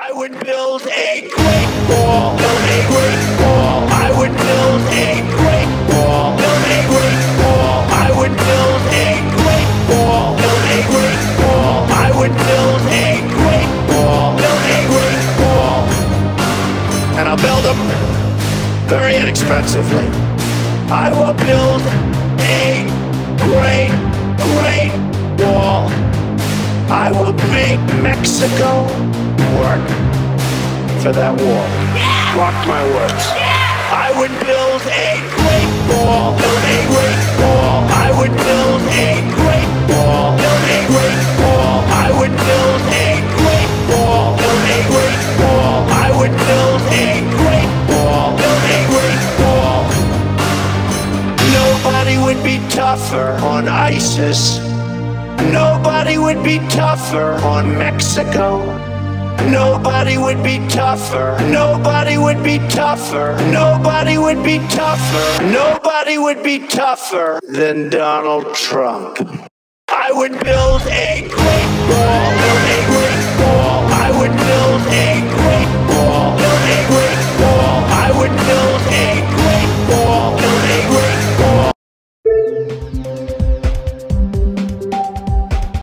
I would build a great wall, build a great wall. I would build a great wall, build a great wall. I would build a great wall, build a great wall. I would build a great wall, build a great wall. And I'll build them very inexpensively. I will build a great wall. I will make Mexico work for that wall. Mark my words. I would build a great wall, build a great wall. I would build a great wall, build a great wall. I would build a great wall, build a great wall. I would build a great wall, build a great wall. Nobody would be tougher on ISIS. Nobody would be tougher on Mexico. Nobody would be tougher. Nobody would be tougher. Nobody would be tougher. Nobody would be tougher than Donald Trump. I would build a